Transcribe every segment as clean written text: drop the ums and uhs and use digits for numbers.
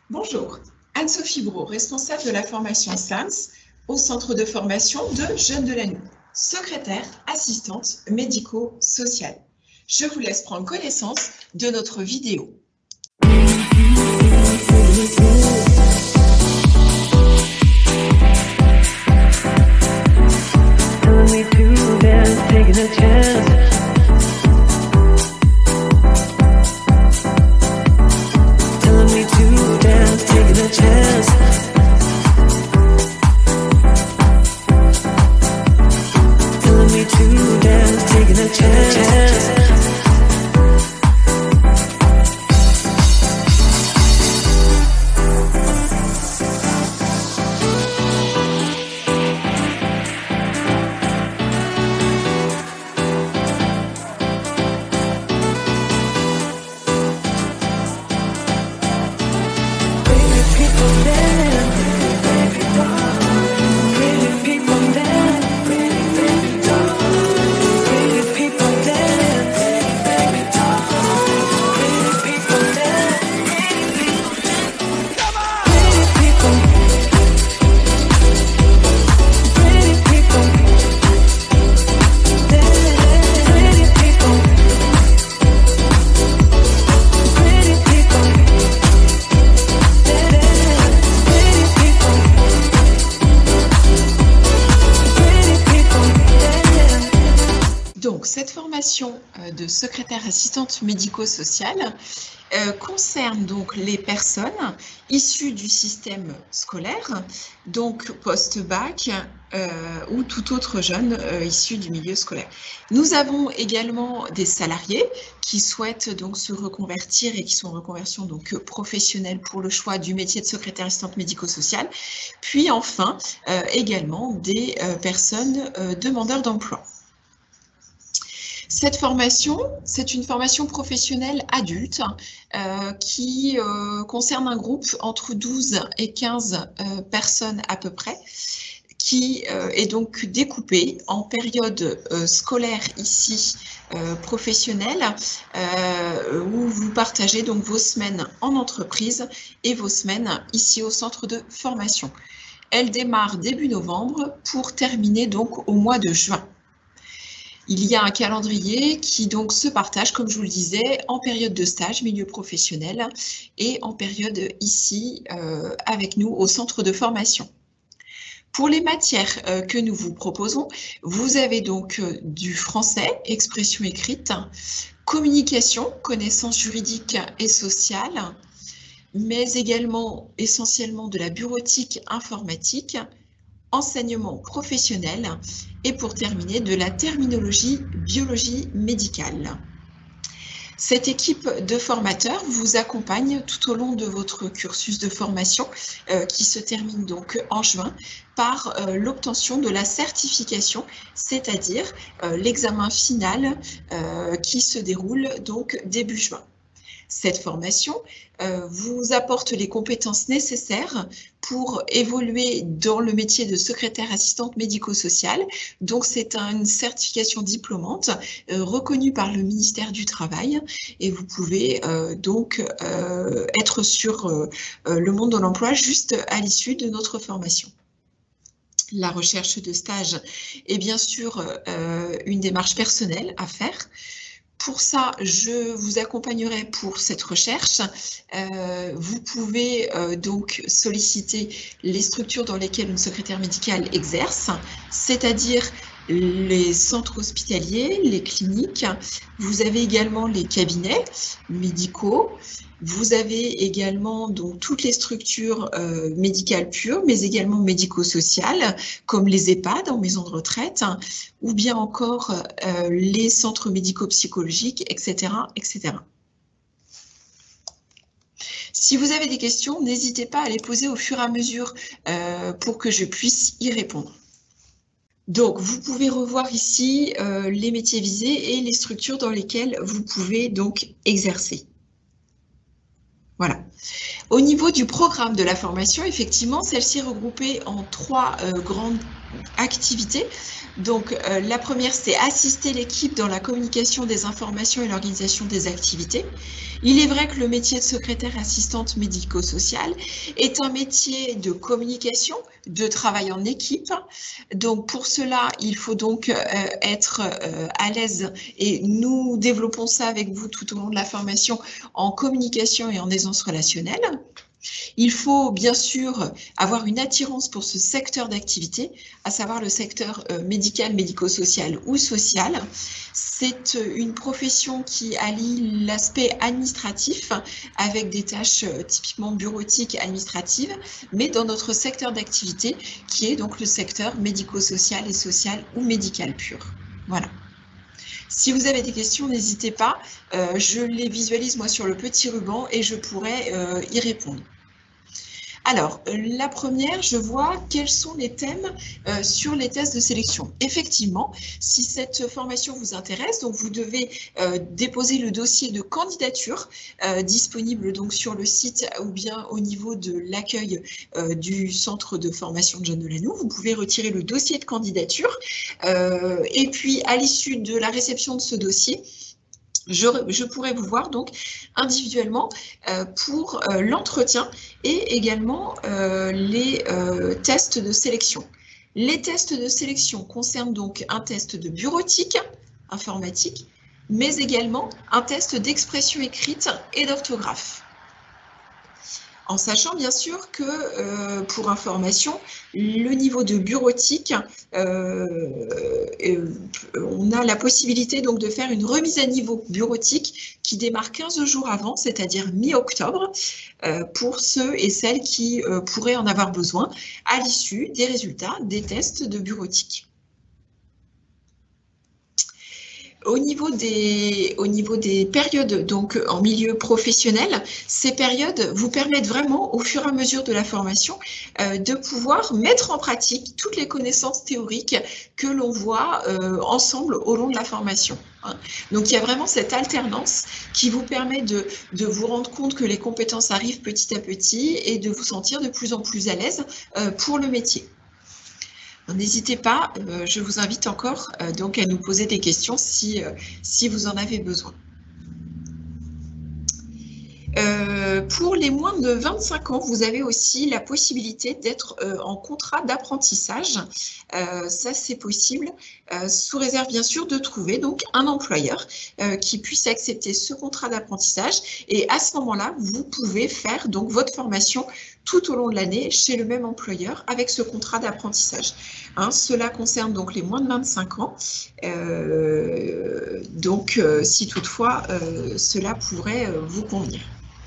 Bonjour, Anne-Sophie Brault, responsable de la formation SAMS au centre de formation de Jeunes de Lannion, secrétaire assistante médico-sociale. Je vous laisse prendre connaissance de notre vidéo. Donc, cette formation de secrétaire assistante médico-sociale concerne donc les personnes issues du système scolaire, donc post-bac ou tout autre jeune issu du milieu scolaire. Nous avons également des salariés qui souhaitent donc se reconvertir et qui sont en reconversion donc professionnelle pour le choix du métier de secrétaire assistante médico-sociale, puis enfin également des personnes demandeurs d'emploi. Cette formation, c'est une formation professionnelle adulte qui concerne un groupe entre 12 et 15 personnes à peu près, qui est donc découpée en période scolaire ici professionnelle, où vous partagez donc vos semaines en entreprise et vos semaines ici au centre de formation. Elle démarre début novembre pour terminer donc au mois de juin. Il y a un calendrier qui donc se partage, comme je vous le disais, en période de stage, milieu professionnel, et en période ici avec nous au centre de formation. Pour les matières que nous vous proposons, vous avez donc du français, expression écrite, communication, connaissances juridiques et sociales, mais également essentiellement de la bureautique informatique, enseignement professionnel et pour terminer de la terminologie biologie médicale. Cette équipe de formateurs vous accompagne tout au long de votre cursus de formation qui se termine donc en juin par l'obtention de la certification, c'est-à-dire l'examen final qui se déroule donc début juin. Cette formation vous apporte les compétences nécessaires pour évoluer dans le métier de secrétaire assistante médico-sociale. Donc, c'est une certification diplômante reconnue par le ministère du Travail et vous pouvez donc être sur le monde de l'emploi juste à l'issue de notre formation. La recherche de stage est bien sûr une démarche personnelle à faire. Pour ça, je vous accompagnerai pour cette recherche. Vous pouvez donc solliciter les structures dans lesquelles une secrétaire médicale exerce, c'est-à-dire les centres hospitaliers, les cliniques. Vous avez également les cabinets médicaux. Vous avez également donc toutes les structures médicales pures, mais également médico-sociales, comme les EHPAD en maison de retraite, ou bien encore les centres médico-psychologiques, etc., etc. Si vous avez des questions, n'hésitez pas à les poser au fur et à mesure pour que je puisse y répondre. Donc, vous pouvez revoir ici les métiers visés et les structures dans lesquelles vous pouvez donc exercer. Voilà. Au niveau du programme de la formation, effectivement, celle-ci est regroupée en trois grandes activités. Donc, la première, c'est assister l'équipe dans la communication des informations et l'organisation des activités. Il est vrai que le métier de secrétaire assistante médico-sociale est un métier de communication, de travail en équipe. Donc, pour cela, il faut donc être à l'aise et nous développons ça avec vous tout au long de la formation en communication et en aisance relationnelle. Il faut bien sûr avoir une attirance pour ce secteur d'activité, à savoir le secteur médical, médico-social ou social. C'est une profession qui allie l'aspect administratif avec des tâches typiquement bureautiques administratives, mais dans notre secteur d'activité qui est donc le secteur médico-social et social ou médical pur. Voilà. Si vous avez des questions, n'hésitez pas. Je les visualise moi sur le petit ruban et je pourrai y répondre. Alors, la première, je vois quels sont les thèmes sur les tests de sélection. Effectivement, si cette formation vous intéresse, donc vous devez déposer le dossier de candidature disponible donc sur le site ou bien au niveau de l'accueil du centre de formation de Jeanne Delanou. Vous pouvez retirer le dossier de candidature et puis à l'issue de la réception de ce dossier, je pourrais vous voir donc individuellement pour l'entretien et également les tests de sélection. Les tests de sélection concernent donc un test de bureautique, informatique, mais également un test d'expression écrite et d'orthographe. En sachant bien sûr que, pour information, le niveau de bureautique, on a la possibilité donc de faire une remise à niveau bureautique qui démarre 15 jours avant, c'est-à-dire mi-octobre, pour ceux et celles qui pourraient en avoir besoin à l'issue des résultats des tests de bureautique. Au niveau des périodes donc en milieu professionnel, ces périodes vous permettent vraiment, au fur et à mesure de la formation, de pouvoir mettre en pratique toutes les connaissances théoriques que l'on voit ensemble au long de la formation. Donc, il y a vraiment cette alternance qui vous permet de vous rendre compte que les compétences arrivent petit à petit et de vous sentir de plus en plus à l'aise pour le métier. N'hésitez pas, je vous invite encore donc à nous poser des questions si vous en avez besoin. Pour les moins de 25 ans, vous avez aussi la possibilité d'être en contrat d'apprentissage. Ça, c'est possible, sous réserve bien sûr de trouver donc un employeur qui puisse accepter ce contrat d'apprentissage. Et à ce moment-là, vous pouvez faire donc votre formation tout au long de l'année chez le même employeur avec ce contrat d'apprentissage. Cela concerne donc les moins de 25 ans. Donc, si toutefois, cela pourrait vous convenir.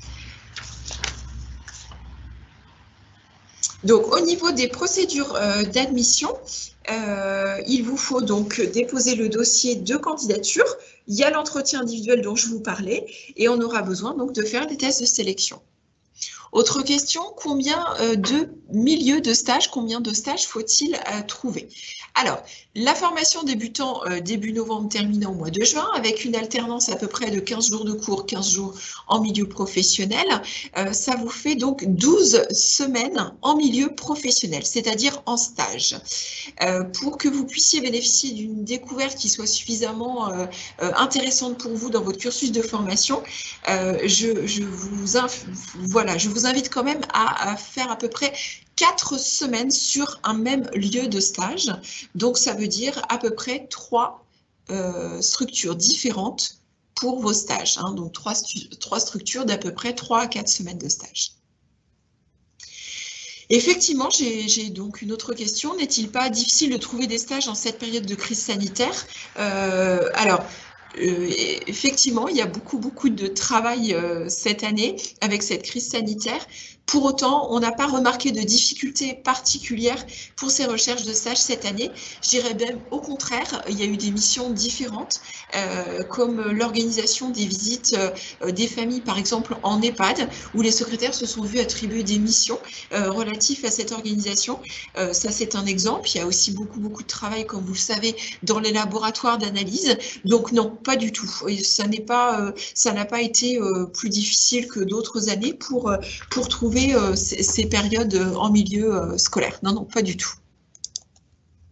Donc, au niveau des procédures d'admission, il vous faut donc déposer le dossier de candidature. Il y a l'entretien individuel dont je vous parlais et on aura besoin donc de faire des tests de sélection. Autre question, combien de milieux de stage, combien de stages faut-il trouver? Alors, la formation débutant début novembre, terminant au mois de juin, avec une alternance à peu près de 15 jours de cours, 15 jours en milieu professionnel, ça vous fait donc 12 semaines en milieu professionnel, c'est-à-dire en stage. Pour que vous puissiez bénéficier d'une découverte qui soit suffisamment intéressante pour vous dans votre cursus de formation, je vous invite quand même à faire à peu près 4 semaines sur un même lieu de stage. Donc, ça veut dire à peu près 3 structures différentes pour vos stages. Donc, 3 structures d'à peu près 3 à 4 semaines de stage. Effectivement, j'ai donc une autre question. N'est-il pas difficile de trouver des stages en cette période de crise sanitaire? Alors, effectivement, il y a beaucoup de travail cette année avec cette crise sanitaire. Pour autant, on n'a pas remarqué de difficultés particulières pour ces recherches de stages cette année. Je dirais même au contraire, il y a eu des missions différentes, comme l'organisation des visites des familles, par exemple en EHPAD, où les secrétaires se sont vus attribuer des missions relatives à cette organisation. Ça, c'est un exemple. Il y a aussi beaucoup de travail, comme vous le savez, dans les laboratoires d'analyse. Donc non, pas du tout. Ça n'a pas été plus difficile que d'autres années pour trouver ces périodes en milieu scolaire. Non, pas du tout.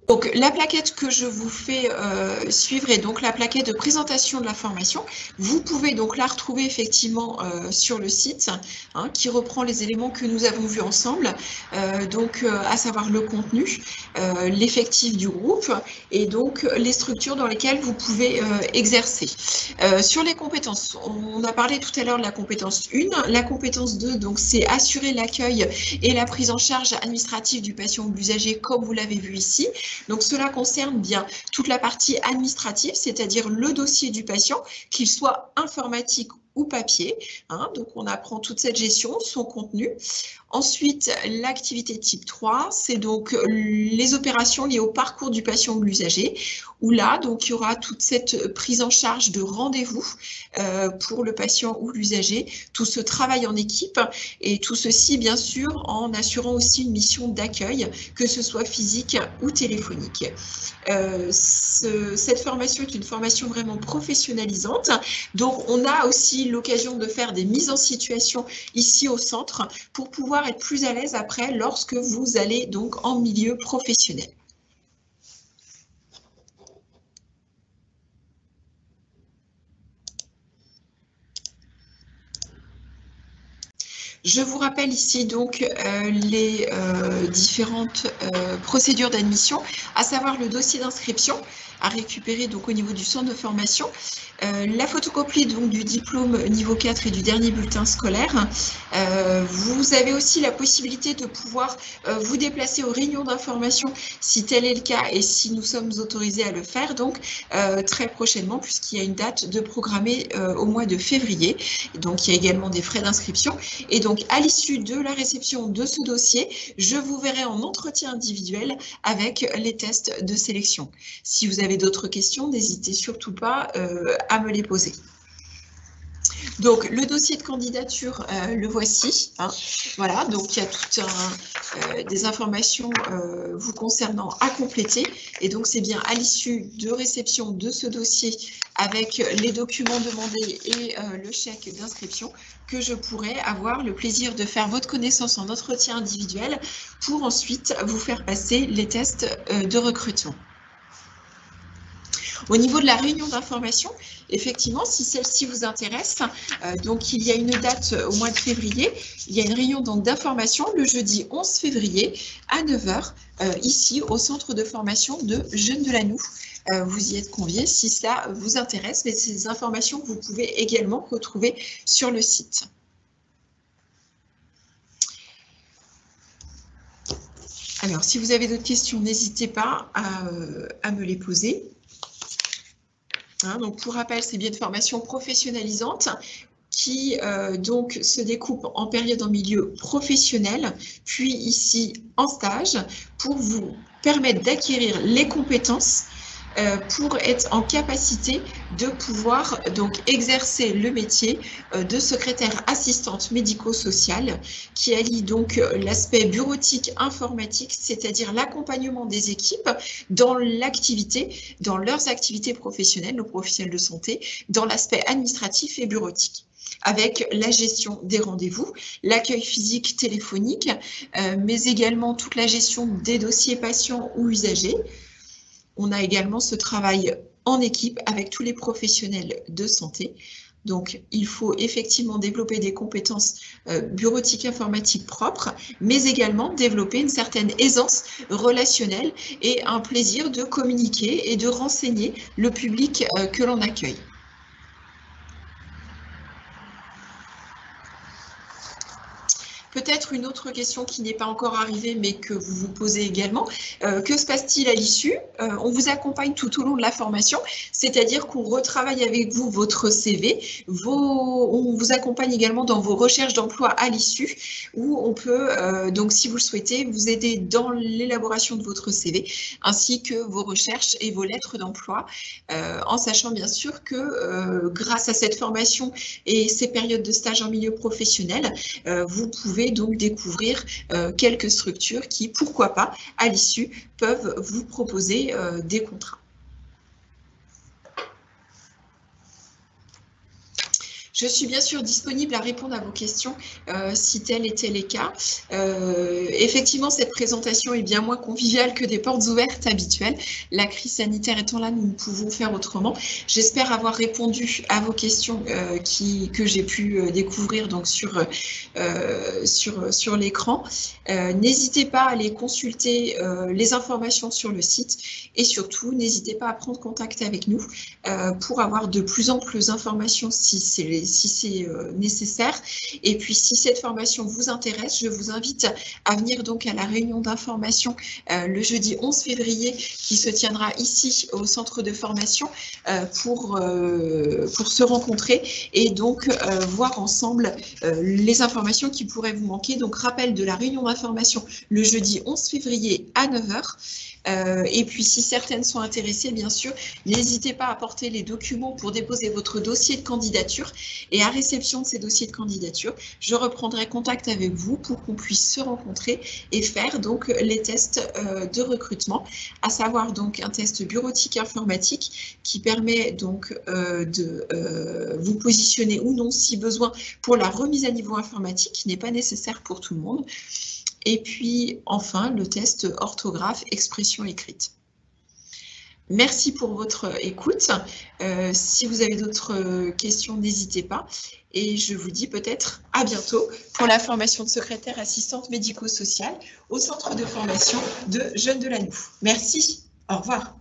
Donc, la plaquette que je vous fais suivre est donc la plaquette de présentation de la formation. Vous pouvez donc la retrouver effectivement sur le site, hein, qui reprend les éléments que nous avons vus ensemble, à savoir le contenu, l'effectif du groupe et donc les structures dans lesquelles vous pouvez exercer. Sur les compétences, on a parlé tout à l'heure de la compétence 1. La compétence 2, donc c'est assurer l'accueil et la prise en charge administrative du patient ou de l'usager, comme vous l'avez vu ici. Donc, cela concerne bien toute la partie administrative, c'est-à-dire le dossier du patient, qu'il soit informatique ou papier. Hein, donc, on apprend toute cette gestion, son contenu. Ensuite, l'activité type 3, c'est donc les opérations liées au parcours du patient ou de l'usager, où là, donc, il y aura toute cette prise en charge de rendez-vous pour le patient ou l'usager, tout ce travail en équipe et tout ceci, bien sûr, en assurant aussi une mission d'accueil, que ce soit physique ou téléphonique. Cette formation est une formation vraiment professionnalisante, donc on a aussi l'occasion de faire des mises en situation ici au centre pour pouvoir être plus à l'aise après lorsque vous allez donc en milieu professionnel. Je vous rappelle ici donc les différentes procédures d'admission, à savoir le dossier d'inscription à récupérer donc au niveau du centre de formation, la photocopie donc du diplôme niveau 4 et du dernier bulletin scolaire. Vous avez aussi la possibilité de pouvoir vous déplacer aux réunions d'information si tel est le cas et si nous sommes autorisés à le faire, donc très prochainement, puisqu'il y a une date de programmer au mois de février. Donc il y a également des frais d'inscription. Et donc à l'issue de la réception de ce dossier, je vous verrai en entretien individuel avec les tests de sélection. Si vous avez d'autres questions, n'hésitez surtout pas à me les poser. Donc, le dossier de candidature, le voici. Hein. Voilà, donc il y a toutes des informations vous concernant à compléter. Et donc, c'est bien à l'issue de réception de ce dossier avec les documents demandés et le chèque d'inscription que je pourrai avoir le plaisir de faire votre connaissance en entretien individuel pour ensuite vous faire passer les tests de recrutement. Au niveau de la réunion d'information, effectivement, si celle-ci vous intéresse, donc il y a une date au mois de février, il y a une réunion d'information le jeudi 11 février à 9 h, ici au centre de formation de Jeune-de-la-Noue. Vous y êtes conviés si cela vous intéresse, mais ces informations, vous pouvez également retrouver sur le site. Alors, si vous avez d'autres questions, n'hésitez pas à me les poser. Hein, donc, pour rappel, c'est bien une formation professionnalisante qui donc se découpe en période en milieu professionnel, puis ici en stage, pour vous permettre d'acquérir les compétences pour être en capacité de pouvoir donc exercer le métier de secrétaire assistante médico-sociale qui allie donc l'aspect bureautique informatique, c'est-à-dire l'accompagnement des équipes dans l'activité, dans leurs activités professionnelles, nos professionnels de santé, dans l'aspect administratif et bureautique, avec la gestion des rendez-vous, l'accueil physique téléphonique, mais également toute la gestion des dossiers patients ou usagers. On a également ce travail en équipe avec tous les professionnels de santé. Donc, il faut effectivement développer des compétences bureautiques informatiques propres, mais également développer une certaine aisance relationnelle et un plaisir de communiquer et de renseigner le public que l'on accueille. Peut-être une autre question qui n'est pas encore arrivée, mais que vous vous posez également. Que se passe-t-il à l'issue? On vous accompagne tout au long de la formation, c'est-à-dire qu'on retravaille avec vous votre CV. On vous accompagne également dans vos recherches d'emploi à l'issue, où on peut, donc si vous le souhaitez, vous aider dans l'élaboration de votre CV, ainsi que vos recherches et vos lettres d'emploi, en sachant bien sûr que grâce à cette formation et ces périodes de stage en milieu professionnel, vous pouvez donc découvrir quelques structures qui, pourquoi pas, à l'issue, peuvent vous proposer des contrats. Je suis bien sûr disponible à répondre à vos questions si tel était les cas. Effectivement, cette présentation est bien moins conviviale que des portes ouvertes habituelles. La crise sanitaire étant là, nous ne pouvons faire autrement. J'espère avoir répondu à vos questions que j'ai pu découvrir donc sur l'écran. N'hésitez pas à aller consulter les informations sur le site et surtout, n'hésitez pas à prendre contact avec nous pour avoir de plus en plus d'informations si c'est nécessaire. Et puis, si cette formation vous intéresse, je vous invite à venir donc à la réunion d'information le jeudi 11 février qui se tiendra ici au centre de formation pour se rencontrer et donc voir ensemble les informations qui pourraient vous manquer. Donc, rappel de la réunion d'information le jeudi 11 février à 9 h. Et puis, si certaines sont intéressées, bien sûr, n'hésitez pas à apporter les documents pour déposer votre dossier de candidature. Et à réception de ces dossiers de candidature, je reprendrai contact avec vous pour qu'on puisse se rencontrer et faire donc les tests de recrutement, à savoir donc un test bureautique informatique qui permet donc de vous positionner ou non si besoin pour la remise à niveau informatique qui n'est pas nécessaire pour tout le monde. Et puis, enfin, le test orthographe, expression écrite. Merci pour votre écoute. Si vous avez d'autres questions, n'hésitez pas. Et je vous dis peut-être à bientôt pour la formation de secrétaire assistante médico-sociale au centre de formation de Jeunes de Lannou. Merci. Au revoir.